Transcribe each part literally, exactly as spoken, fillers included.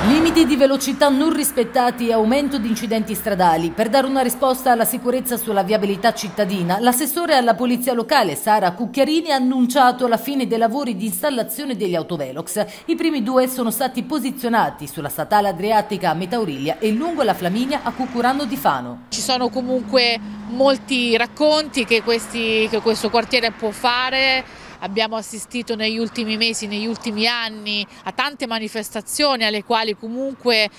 Limiti di velocità non rispettati e aumento di incidenti stradali. Per dare una risposta alla sicurezza sulla viabilità cittadina, l'assessore alla polizia locale Sara Cucchiarini ha annunciato la fine dei lavori di installazione degli autovelox. I primi due sono stati posizionati sulla statale Adriatica a Metauriglia e lungo la Flaminia a Cucurano di Fano. Ci sono comunque molti racconti che, questi, che questo quartiere può fare. Abbiamo assistito negli ultimi mesi, negli ultimi anni a tante manifestazioni alle quali comunque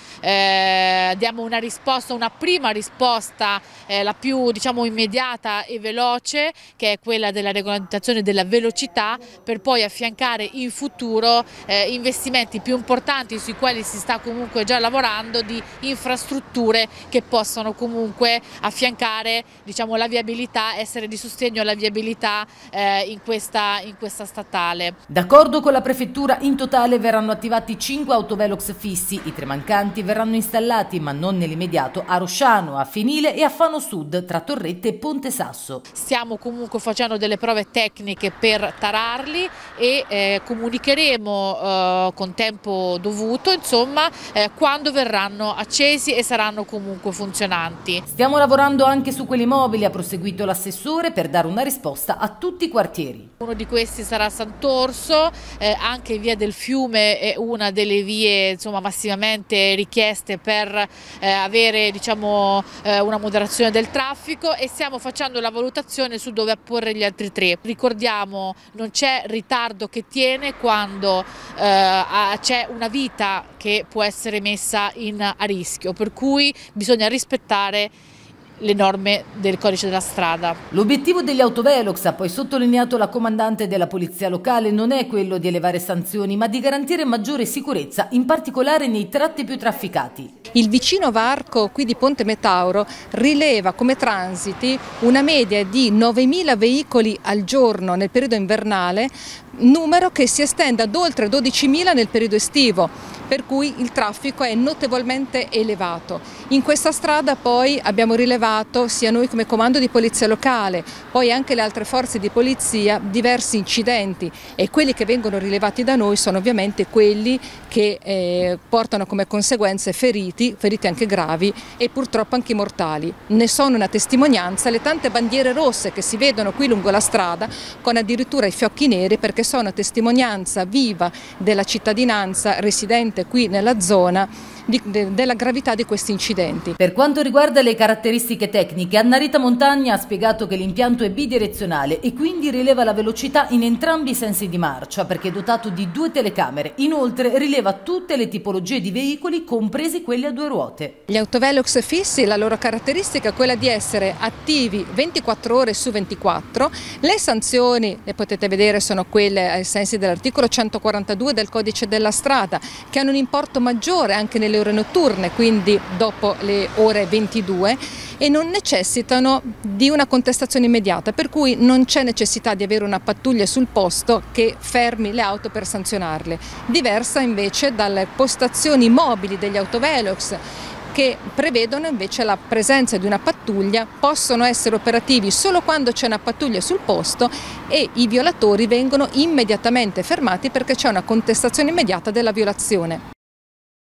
eh, diamo una risposta, una prima risposta, eh, la più diciamo immediata e veloce, che è quella della regolamentazione della velocità, per poi affiancare in futuro eh, investimenti più importanti sui quali si sta comunque già lavorando, di infrastrutture che possano comunque affiancare diciamo, la viabilità, essere di sostegno alla viabilità eh, in questa in questa statale. D'accordo con la prefettura, in totale verranno attivati cinque autovelox fissi. I tre mancanti verranno installati, ma non nell'immediato, a Rosciano, a Finile e a Fano Sud, tra Torrette e Ponte Sasso. Stiamo comunque facendo delle prove tecniche per tararli e eh, comunicheremo eh, con tempo dovuto, insomma, eh, quando verranno accesi e saranno comunque funzionanti. Stiamo lavorando anche su quelli mobili, ha proseguito l'assessore, per dare una risposta a tutti i quartieri. Uno di questi sarà Sant'Orso, eh, anche Via del Fiume è una delle vie insomma, massimamente richieste per eh, avere diciamo, eh, una moderazione del traffico, e stiamo facendo la valutazione su dove apporre gli altri tre. Ricordiamo, non c'è ritardo che tiene quando eh, c'è una vita che può essere messa in, a rischio, per cui bisogna rispettare le norme del codice della strada. L'obiettivo degli autovelox, ha poi sottolineato la comandante della polizia locale, non è quello di elevare sanzioni, ma di garantire maggiore sicurezza, in particolare nei tratti più trafficati. Il vicino varco qui di Ponte Metauro rileva come transiti una media di novemila veicoli al giorno nel periodo invernale, numero che si estende ad oltre dodicimila nel periodo estivo, per cui il traffico è notevolmente elevato. In questa strada poi abbiamo rilevato, sia noi come comando di polizia locale, poi anche le altre forze di polizia, diversi incidenti, e quelli che vengono rilevati da noi sono ovviamente quelli che eh, portano come conseguenze feriti, feriti anche gravi e purtroppo anche mortali. Ne sono una testimonianza le tante bandiere rosse che si vedono qui lungo la strada, con addirittura i fiocchi neri, perché sono testimonianza viva della cittadinanza residente qui nella zona di, de, della gravità di questi incidenti. Per quanto riguarda le caratteristiche tecniche, Annarita Montagna ha spiegato che l'impianto è bidirezionale e quindi rileva la velocità in entrambi i sensi di marcia, perché è dotato di due telecamere. Inoltre rileva tutte le tipologie di veicoli, compresi quelli a due ruote. Gli autovelox fissi, la loro caratteristica è quella di essere attivi ventiquattro ore su ventiquattro. Le sanzioni, le potete vedere, sono quelle ai sensi dell'articolo centoquarantadue del codice della strada, che hanno un importo maggiore anche nelle ore notturne, quindi dopo le ore ventidue, e non necessitano di una contestazione immediata, per cui non c'è necessità di avere una pattuglia sul posto che fermi le auto per sanzionarle. Diversa invece dalle postazioni mobili degli autovelox, che prevedono invece la presenza di una pattuglia, possono essere operativi solo quando c'è una pattuglia sul posto e i violatori vengono immediatamente fermati perché c'è una contestazione immediata della violazione.